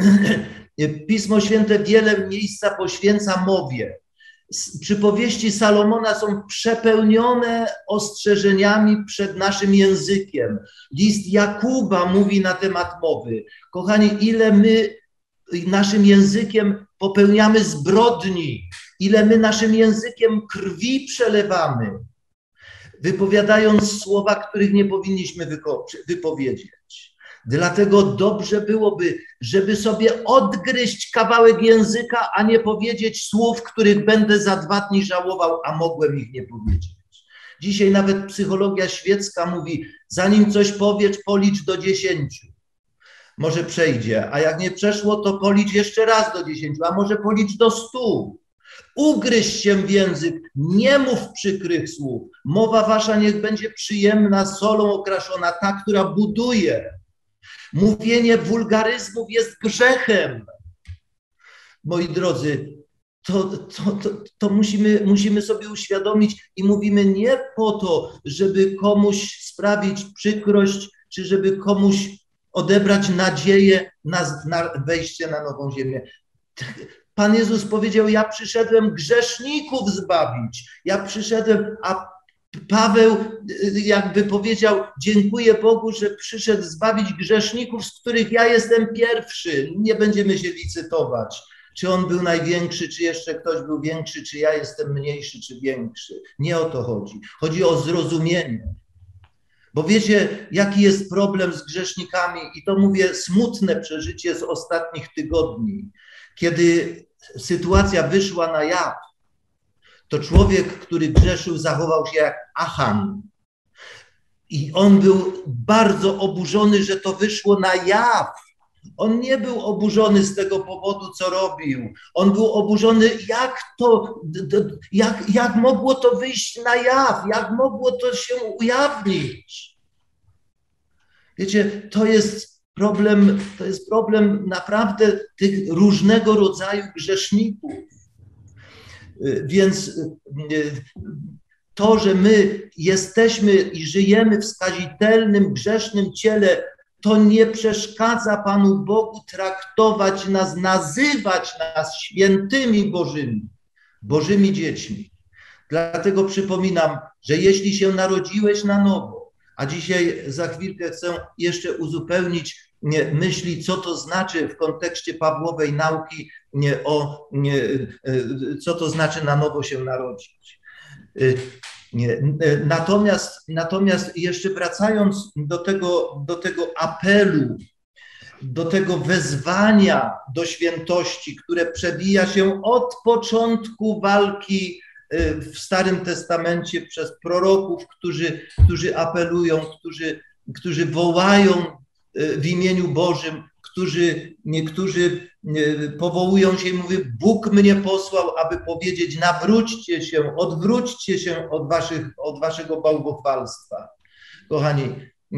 Pismo Święte wiele miejsca poświęca mowie. Przypowieści Salomona są przepełnione ostrzeżeniami przed naszym językiem. List Jakuba mówi na temat mowy. Kochani, ile my naszym językiem popełniamy zbrodni, ile my naszym językiem krwi przelewamy, wypowiadając słowa, których nie powinniśmy wypowiedzieć. Dlatego dobrze byłoby, żeby sobie odgryźć kawałek języka, a nie powiedzieć słów, których będę za dwa dni żałował, a mogłem ich nie powiedzieć. Dzisiaj nawet psychologia świecka mówi, zanim coś powiesz, policz do dziesięciu. Może przejdzie, a jak nie przeszło, to policz jeszcze raz do dziesięciu, a może policz do stu. Ugryź się w język, nie mów przykrych słów. Mowa wasza niech będzie przyjemna, solą okraszona, ta, która buduje. Mówienie wulgaryzmów jest grzechem. Moi drodzy, to, to, to, to musimy, musimy sobie uświadomić i mówimy nie po to, żeby komuś sprawić przykrość, czy żeby komuś odebrać nadzieję na, na wejście na nową ziemię. Pan Jezus powiedział, ja przyszedłem grzeszników zbawić. Ja przyszedłem, a Paweł jakby powiedział, dziękuję Bogu, że przyszedł zbawić grzeszników, z których ja jestem pierwszy. Nie będziemy się licytować, czy on był największy, czy jeszcze ktoś był większy, czy ja jestem mniejszy, czy większy. Nie o to chodzi. Chodzi o zrozumienie. Bo wiecie, jaki jest problem z grzesznikami i to mówię smutne przeżycie z ostatnich tygodni. Kiedy sytuacja wyszła na jaw, to człowiek, który grzeszył, zachował się jak Achan. I on był bardzo oburzony, że to wyszło na jaw. On nie był oburzony z tego powodu, co robił. On był oburzony, jak to, jak, jak mogło to wyjść na jaw, jak mogło to się ujawnić. Wiecie, to jest problem, to jest problem naprawdę tych różnego rodzaju grzeszników. Więc to, że my jesteśmy i żyjemy w skazitelnym, grzesznym ciele, to nie przeszkadza Panu Bogu traktować nas, nazywać nas świętymi Bożymi, Bożymi dziećmi. Dlatego przypominam, że jeśli się narodziłeś na nowo, a dzisiaj za chwilkę chcę jeszcze uzupełnić myśli, co to znaczy w kontekście Pawłowej nauki o co to znaczy na nowo się narodzić. Natomiast, natomiast jeszcze wracając do tego, do tego apelu, do tego wezwania do świętości, które przebija się od początku walki w Starym Testamencie przez proroków, którzy, którzy apelują, którzy, którzy wołają w imieniu Bożym, którzy niektórzy powołują się i mówią, Bóg mnie posłał, aby powiedzieć, nawróćcie się, odwróćcie się od, waszych, od waszego bałwochwalstwa. Kochani,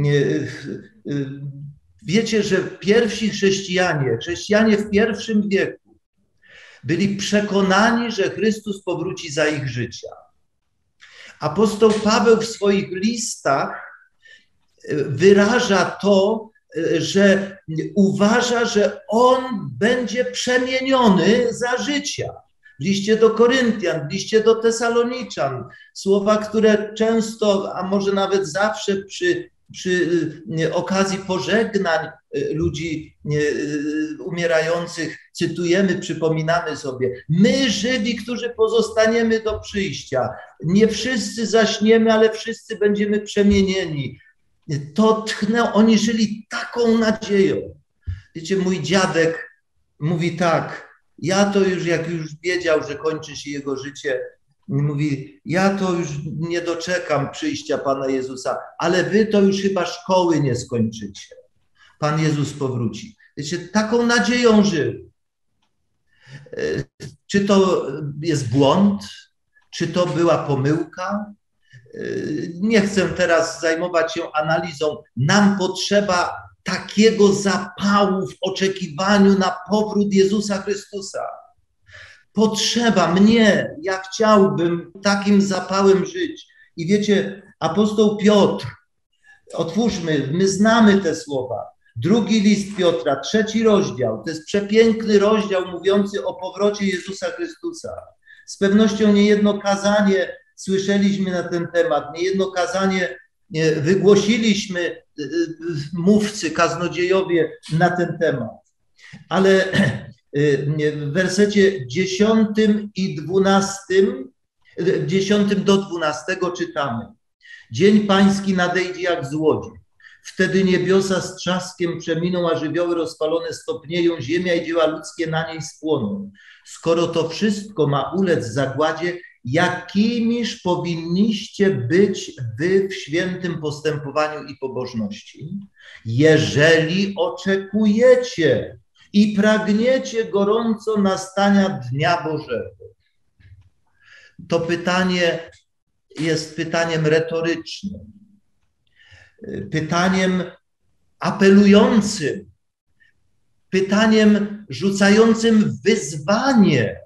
wiecie, że pierwsi chrześcijanie, chrześcijanie w pierwszym wieku byli przekonani, że Chrystus powróci za ich życia. Apostoł Paweł w swoich listach wyraża to, że uważa, że on będzie przemieniony za życia. W liście do Koryntian, w liście do Tesaloniczan, słowa, które często, a może nawet zawsze przy, przy okazji pożegnań ludzi umierających cytujemy, przypominamy sobie. My żywi, którzy pozostaniemy do przyjścia. Nie wszyscy zaśniemy, ale wszyscy będziemy przemienieni. To tchnę, oni żyli taką nadzieją. Wiecie, mój dziadek mówi tak, ja to już, jak już wiedział, że kończy się jego życie, mówi, ja to już nie doczekam przyjścia Pana Jezusa, ale wy to już chyba szkoły nie skończycie. Pan Jezus powróci. Wiecie, taką nadzieją żył. Czy to jest błąd? Czy to była pomyłka? Nie chcę teraz zajmować się analizą. Nam potrzeba takiego zapału w oczekiwaniu na powrót Jezusa Chrystusa. Potrzeba mnie, ja chciałbym takim zapałem żyć. I wiecie, apostoł Piotr, otwórzmy, my znamy te słowa. Drugi list Piotra, trzeci rozdział, to jest przepiękny rozdział mówiący o powrocie Jezusa Chrystusa. Z pewnością niejedno kazanie słyszeliśmy na ten temat, niejedno kazanie wygłosiliśmy mówcy, kaznodziejowie na ten temat. Ale w wersecie dziesiątym i dwunastym, dziesiątym do dwunastego czytamy: Dzień Pański nadejdzie jak złodziej. Wtedy niebiosa z trzaskiem przeminą, a żywioły rozpalone stopnieją, ziemia i dzieła ludzkie na niej spłoną. Skoro to wszystko ma ulec zagładzie, jakimiż powinniście być wy w świętym postępowaniu i pobożności, jeżeli oczekujecie i pragniecie gorąco nastania Dnia Bożego? To pytanie jest pytaniem retorycznym, pytaniem apelującym, pytaniem rzucającym wyzwanie.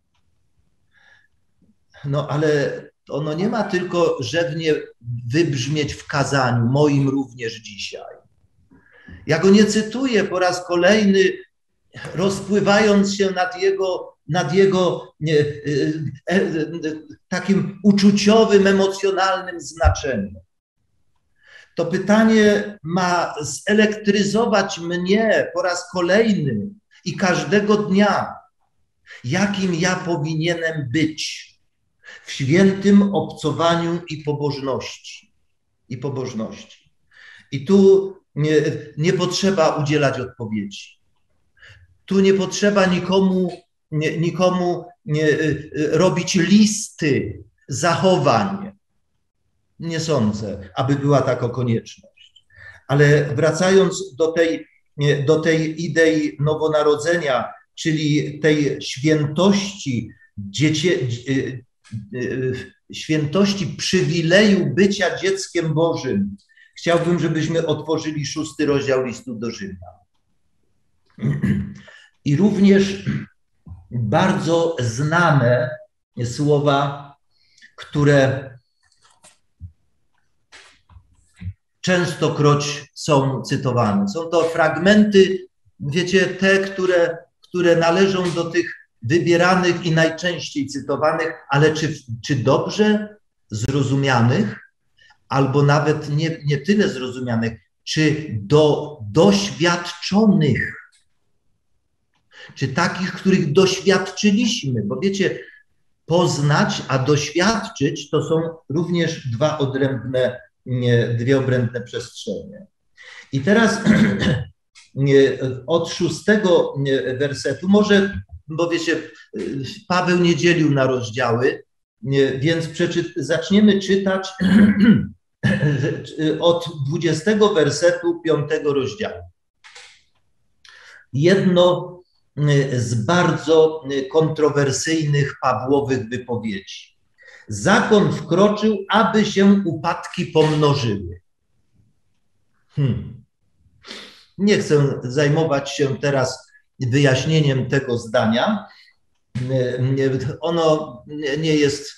No ale ono nie ma tylko rzewnie wybrzmieć w kazaniu, moim również dzisiaj. Ja go nie cytuję po raz kolejny, rozpływając się nad jego, nad jego nie, e, e, takim uczuciowym, emocjonalnym znaczeniem. To pytanie ma zelektryzować mnie po raz kolejny i każdego dnia, jakim ja powinienem być w świętym obcowaniu i pobożności. I pobożności. I tu nie, nie potrzeba udzielać odpowiedzi. Tu nie potrzeba nikomu, nie, nikomu nie, robić listy zachowań. Nie sądzę, aby była taka konieczność. Ale wracając do tej, do tej idei nowonarodzenia, czyli tej świętości, dziecię, świętości przywileju bycia dzieckiem Bożym, chciałbym, żebyśmy otworzyli szósty rozdział listu do Rzymian. I również bardzo znane słowa, które częstokroć są cytowane. Są to fragmenty, wiecie, te, które, które należą do tych wybieranych i najczęściej cytowanych, ale czy, czy dobrze zrozumianych, albo nawet nie, nie tyle zrozumianych, czy do doświadczonych, czy takich, których doświadczyliśmy, bo wiecie, poznać, a doświadczyć to są również dwa odrębne, dwie odrębne przestrzenie. I teraz od szóstego wersetu, może, bo wiecie, Paweł nie dzielił na rozdziały, więc przeczy, zaczniemy czytać od dwudziestego wersetu piątego rozdziału. Jedno z bardzo kontrowersyjnych Pawłowych wypowiedzi. Zakon wkroczył, aby się upadki pomnożyły. Hmm. Nie chcę zajmować się teraz wyjaśnieniem tego zdania. Ono nie jest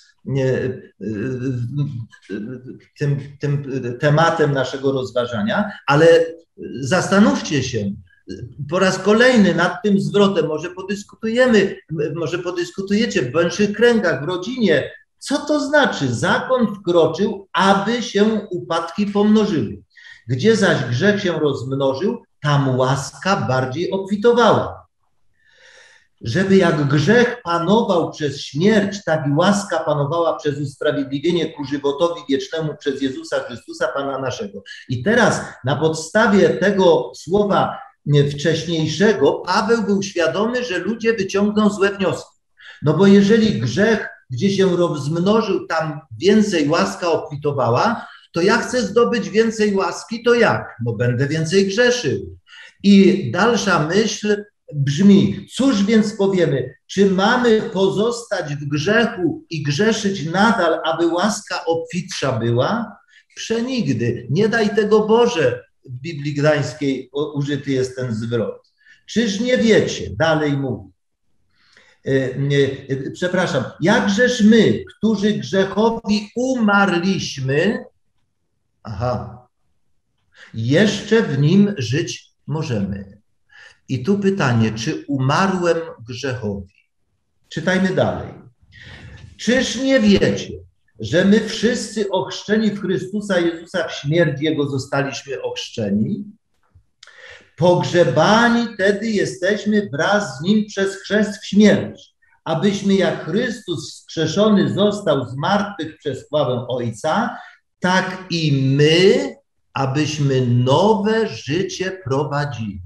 tym, tym tematem naszego rozważania, ale zastanówcie się po raz kolejny nad tym zwrotem. Może podyskutujemy, może podyskutujecie w węższych kręgach, w rodzinie. Co to znaczy? Zakon wkroczył, aby się upadki pomnożyły. Gdzie zaś grzech się rozmnożył, tam łaska bardziej obfitowała. Żeby jak grzech panował przez śmierć, tak i łaska panowała przez usprawiedliwienie ku żywotowi wiecznemu przez Jezusa Chrystusa, Pana naszego. I teraz na podstawie tego słowa wcześniejszego Paweł był świadomy, że ludzie wyciągną złe wnioski. No bo jeżeli grzech, gdzie się rozmnożył, tam więcej łaska obfitowała, to ja chcę zdobyć więcej łaski, to jak? No będę więcej grzeszył. I dalsza myśl brzmi, cóż więc powiemy, czy mamy pozostać w grzechu i grzeszyć nadal, aby łaska obfitsza była? Przenigdy, nie daj tego Boże, w Biblii Gdańskiej użyty jest ten zwrot. Czyż nie wiecie, dalej mówi, przepraszam, jakżeż my, którzy grzechowi umarliśmy, aha, jeszcze w nim żyć możemy. I tu pytanie, czy umarłem grzechowi? Czytajmy dalej. Czyż nie wiecie, że my wszyscy ochrzczeni w Chrystusa Jezusa w śmierć Jego zostaliśmy ochrzczeni? Pogrzebani tedy jesteśmy wraz z Nim przez chrzest w śmierć, abyśmy jak Chrystus wskrzeszony został z martwych przez chwałę Ojca, tak i my, abyśmy nowe życie prowadzili.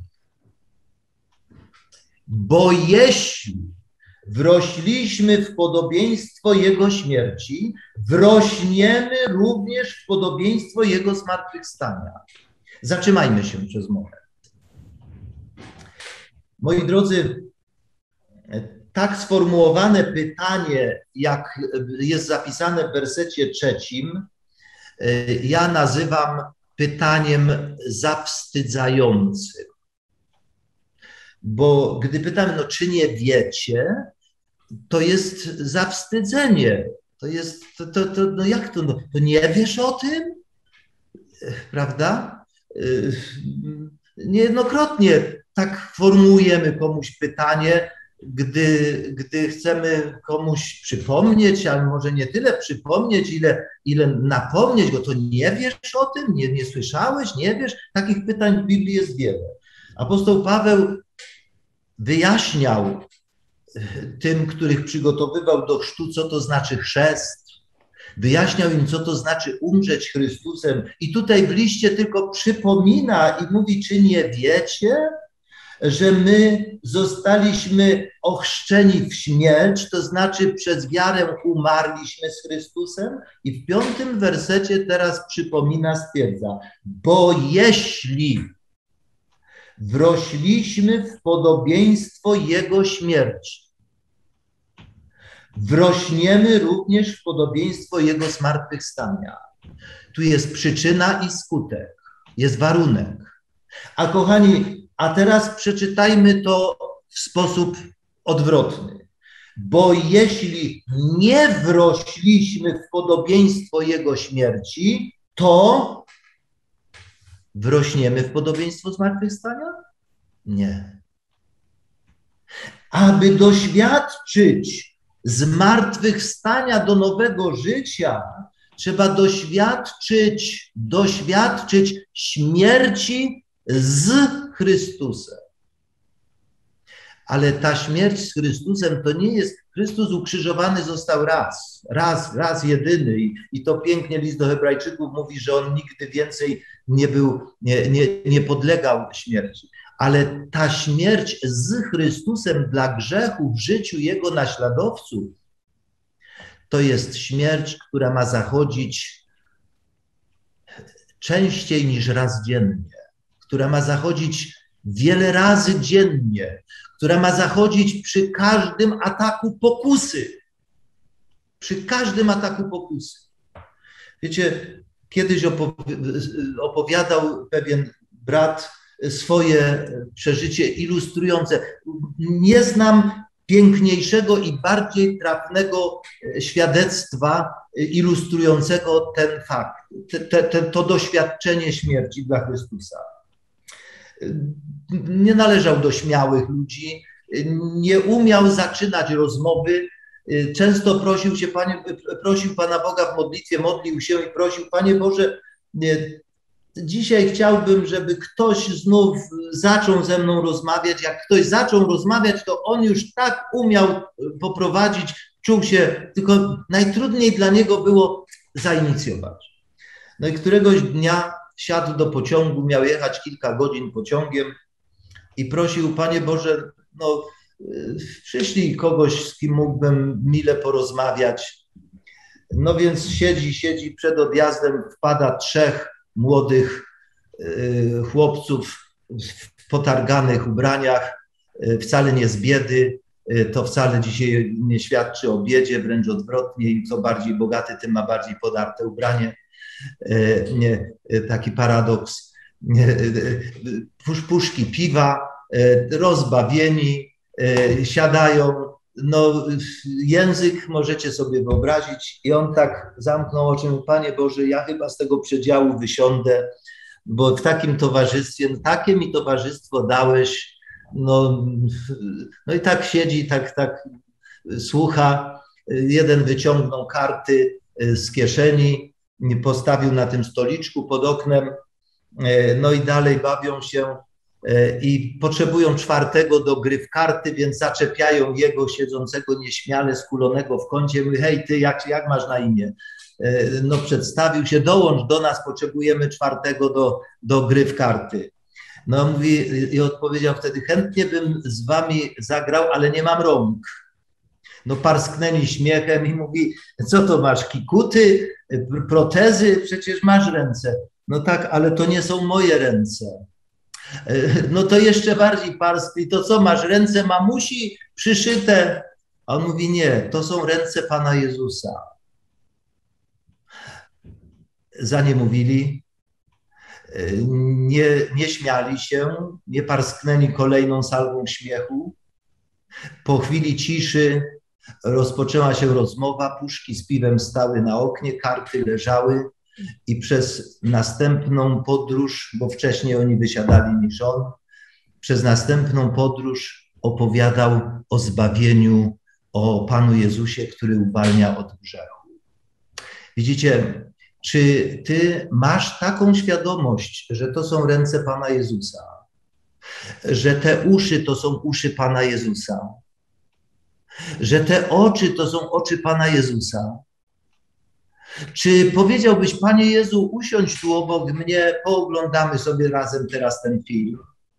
Bo jeśli wrośliśmy w podobieństwo Jego śmierci, wrośniemy również w podobieństwo Jego zmartwychwstania. Zatrzymajmy się przez moment. Moi drodzy, tak sformułowane pytanie, jak jest zapisane w wersecie trzecim, ja nazywam pytaniem zawstydzającym. Bo gdy pytamy, no czy nie wiecie, to jest zawstydzenie. To jest, to, to, to no jak to, no, to nie wiesz o tym? Prawda? Niejednokrotnie tak formułujemy komuś pytanie, gdy, gdy chcemy komuś przypomnieć, ale może nie tyle przypomnieć, ile, ile napomnieć go, to nie wiesz o tym, nie, nie słyszałeś, nie wiesz? Takich pytań w Biblii jest wiele. Apostoł Paweł wyjaśniał tym, których przygotowywał do chrztu, co to znaczy chrzest. Wyjaśniał im, co to znaczy umrzeć Chrystusem. I tutaj w liście tylko przypomina i mówi, czy nie wiecie, że my zostaliśmy ochrzczeni w śmierć, to znaczy przez wiarę umarliśmy z Chrystusem. I w piątym wersecie teraz przypomina, stwierdza, bo jeśli wrośliśmy w podobieństwo Jego śmierci, wrośniemy również w podobieństwo Jego zmartwychwstania. Tu jest przyczyna i skutek, jest warunek. A kochani, a teraz przeczytajmy to w sposób odwrotny. Bo jeśli nie wrośliśmy w podobieństwo Jego śmierci, to wrośniemy w podobieństwo zmartwychwstania? Nie. Aby doświadczyć zmartwychwstania do nowego życia, trzeba doświadczyć, doświadczyć śmierci z Chrystusem. Ale ta śmierć z Chrystusem to nie jest, Chrystus ukrzyżowany został raz, raz, raz jedyny i, i to pięknie list do Hebrajczyków mówi, że on nigdy więcej nie był, nie, nie, nie podlegał śmierci. Ale ta śmierć z Chrystusem dla grzechu w życiu Jego naśladowców to jest śmierć, która ma zachodzić częściej niż raz dziennie, która ma zachodzić wiele razy dziennie, która ma zachodzić przy każdym ataku pokusy. Przy każdym ataku pokusy. Wiecie, kiedyś opowiadał pewien brat swoje przeżycie ilustrujące. Nie znam piękniejszego i bardziej trafnego świadectwa ilustrującego ten fakt, te, te, to doświadczenie śmierci dla Chrystusa. Nie należał do śmiałych ludzi, nie umiał zaczynać rozmowy. Często prosił się, Panie, prosił Pana Boga w modlitwie, modlił się i prosił, Panie Boże, dzisiaj chciałbym, żeby ktoś znów zaczął ze mną rozmawiać. Jak ktoś zaczął rozmawiać, to on już tak umiał poprowadzić, czuł się, tylko najtrudniej dla niego było zainicjować. No i któregoś dnia siadł do pociągu, miał jechać kilka godzin pociągiem i prosił, Panie Boże, no przyślij kogoś, z kim mógłbym mile porozmawiać. No więc siedzi, siedzi, przed odjazdem wpada trzech młodych y, chłopców w potarganych ubraniach, wcale nie z biedy. To wcale dzisiaj nie świadczy o biedzie, wręcz odwrotnie. Im co bardziej bogaty, tym ma bardziej podarte ubranie. Taki paradoks. Puszki piwa, rozbawieni, siadają. No, język możecie sobie wyobrazić i on tak zamknął oczy, Panie Boże, ja chyba z tego przedziału wysiądę, bo w takim towarzystwie, no, takie mi towarzystwo dałeś, no, no i tak siedzi, tak, tak słucha. Jeden wyciągnął karty z kieszeni, postawił na tym stoliczku pod oknem, no i dalej bawią się i potrzebują czwartego do gry w karty, więc zaczepiają jego siedzącego nieśmiale, skulonego w kącie. Mówi, hej, ty, jak, jak masz na imię? No przedstawił się, dołącz do nas, potrzebujemy czwartego do, do gry w karty. No mówi i odpowiedział wtedy, chętnie bym z wami zagrał, ale nie mam rąk. No parsknęli śmiechem i mówi, co to masz, kikuty, protezy? Przecież masz ręce. No tak, ale to nie są moje ręce. No to jeszcze bardziej parskli, to co masz, ręce mamusi przyszyte? A on mówi, nie, to są ręce Pana Jezusa. Za nie mówili, nie, nie śmiali się, nie parsknęli kolejną salwą śmiechu. Po chwili ciszy rozpoczęła się rozmowa, puszki z piwem stały na oknie, karty leżały i przez następną podróż, bo wcześniej oni wysiadali niż on, przez następną podróż opowiadał o zbawieniu, o Panu Jezusie, który uwalnia od grzechu. Widzicie, czy ty masz taką świadomość, że to są ręce Pana Jezusa, że te uszy to są uszy Pana Jezusa, że te oczy to są oczy Pana Jezusa? Czy powiedziałbyś, Panie Jezu, usiądź tu obok mnie, pooglądamy sobie razem teraz ten film?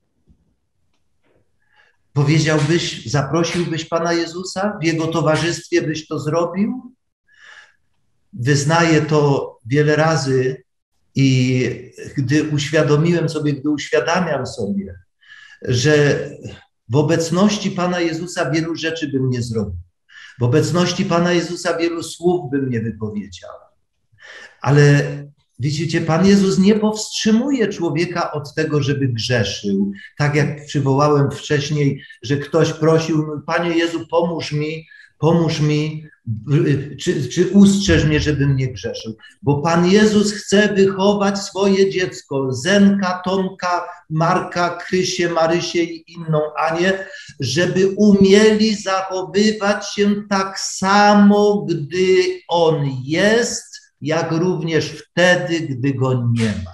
Powiedziałbyś, zaprosiłbyś Pana Jezusa, w Jego towarzystwie byś to zrobił? Wyznaję to wiele razy i gdy uświadomiłem sobie, gdy uświadamiam sobie, że w obecności Pana Jezusa wielu rzeczy bym nie zrobił. W obecności Pana Jezusa wielu słów bym nie wypowiedział. Ale widzicie, Pan Jezus nie powstrzymuje człowieka od tego, żeby grzeszył. Tak jak przywołałem wcześniej, że ktoś prosił, Panie Jezu, pomóż mi, pomóż mi, czy, czy ustrzeż mnie, żebym nie grzeszył. Bo Pan Jezus chce wychować swoje dziecko, Zenka, Tomka, Marka, Krysię, Marysię i inną Anię, żeby umieli zachowywać się tak samo, gdy On jest, jak również wtedy, gdy Go nie ma.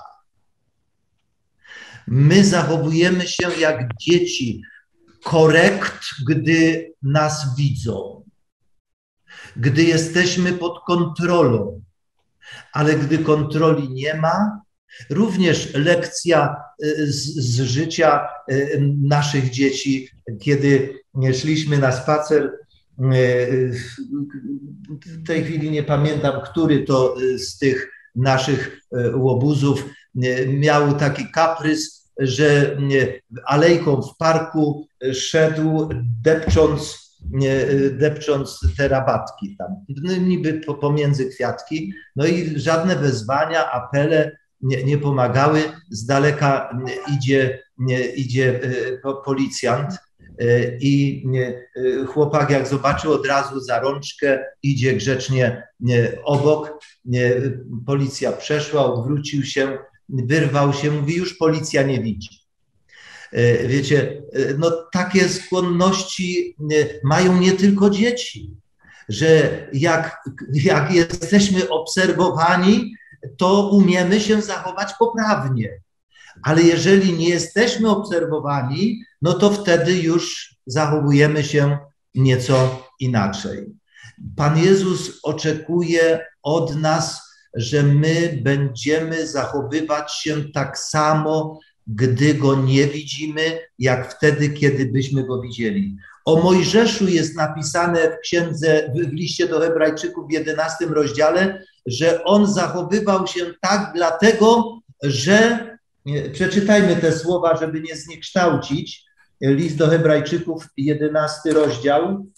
My zachowujemy się jak dzieci, korekt, gdy nas widzą, gdy jesteśmy pod kontrolą, ale gdy kontroli nie ma, również lekcja z, z życia naszych dzieci, kiedy szliśmy na spacer, w tej chwili nie pamiętam, który to z tych naszych łobuzów miał taki kaprys, że alejką w parku szedł, depcząc, depcząc te rabatki tam, niby pomiędzy kwiatki, no i żadne wezwania, apele nie, nie pomagały. Z daleka idzie, idzie policjant i chłopak, jak zobaczył, od razu za rączkę, idzie grzecznie obok. Policja przeszła, odwrócił się, wyrwał się, mówi, już policja nie widzi. Wiecie, no takie skłonności mają nie tylko dzieci, że jak, jak jesteśmy obserwowani, to umiemy się zachować poprawnie. Ale jeżeli nie jesteśmy obserwowani, no to wtedy już zachowujemy się nieco inaczej. Pan Jezus oczekuje od nas, że my będziemy zachowywać się tak samo, gdy Go nie widzimy, jak wtedy, kiedy byśmy Go widzieli. O Mojżeszu jest napisane w księdze, w liście do Hebrajczyków w jedenastym rozdziale, że on zachowywał się tak dlatego, że Przeczytajmy te słowa, żeby nie zniekształcić. List do Hebrajczyków, jedenasty rozdział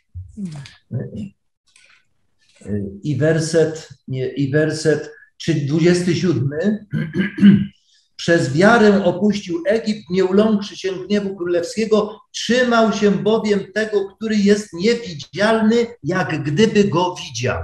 i werset, i werset dwudziesty siódmy. Przez wiarę opuścił Egipt, nie uląkszy się gniewu królewskiego, trzymał się bowiem tego, który jest niewidzialny, jak gdyby go widział.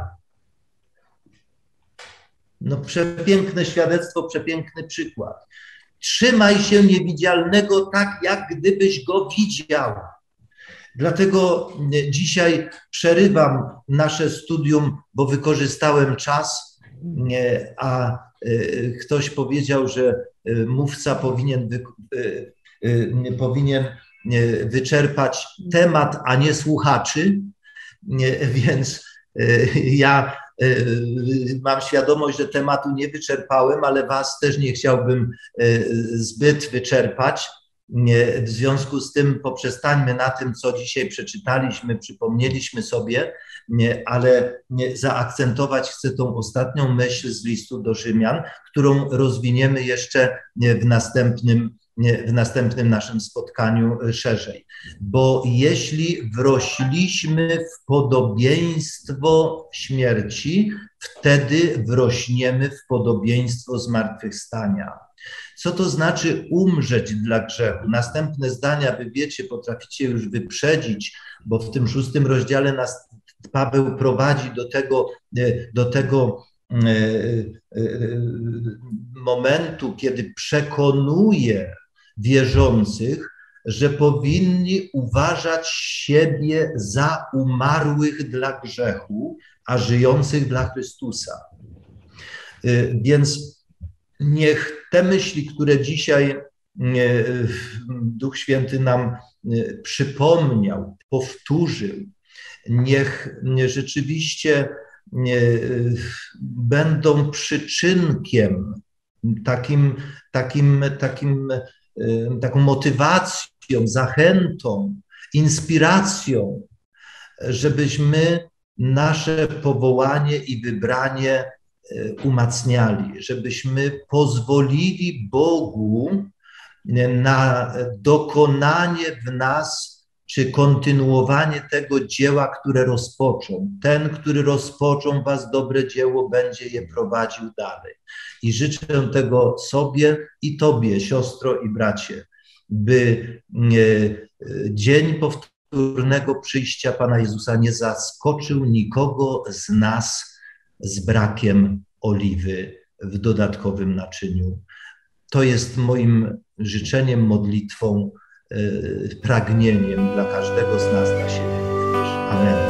No przepiękne świadectwo, przepiękny przykład. Trzymaj się niewidzialnego tak, jak gdybyś go widział. Dlatego dzisiaj przerywam nasze studium, bo wykorzystałem czas, a ktoś powiedział, że mówca powinien, wy, powinien wyczerpać temat, a nie słuchaczy, więc ja mam świadomość, że tematu nie wyczerpałem, ale was też nie chciałbym zbyt wyczerpać. W związku z tym poprzestańmy na tym, co dzisiaj przeczytaliśmy, przypomnieliśmy sobie, ale zaakcentować chcę tą ostatnią myśl z listu do Rzymian, którą rozwiniemy jeszcze w następnym, w następnym naszym spotkaniu szerzej. Bo jeśli wrośliśmy w podobieństwo śmierci, wtedy wrośniemy w podobieństwo zmartwychwstania. Co to znaczy umrzeć dla grzechu? Następne zdania, wy wiecie, potraficie już wyprzedzić, bo w tym szóstym rozdziale nas Paweł prowadzi do tego, do tego momentu, kiedy przekonuje wierzących, że powinni uważać siebie za umarłych dla grzechu, a żyjących dla Chrystusa. Więc niech te myśli, które dzisiaj Duch Święty nam przypomniał, powtórzył, niech rzeczywiście będą przyczynkiem, takim, takim, takim, taką motywacją, zachętą, inspiracją, żebyśmy nasze powołanie i wybranie umacniali, żebyśmy pozwolili Bogu na dokonanie w nas czy kontynuowanie tego dzieła, które rozpoczął. Ten, który rozpoczął was dobre dzieło, będzie je prowadził dalej. I życzę tego sobie i tobie, siostro i bracie, by dzień powtórnego przyjścia Pana Jezusa nie zaskoczył nikogo z nas z brakiem oliwy w dodatkowym naczyniu. To jest moim życzeniem, modlitwą, pragnieniem dla każdego z nas, dla siebie również. Amen.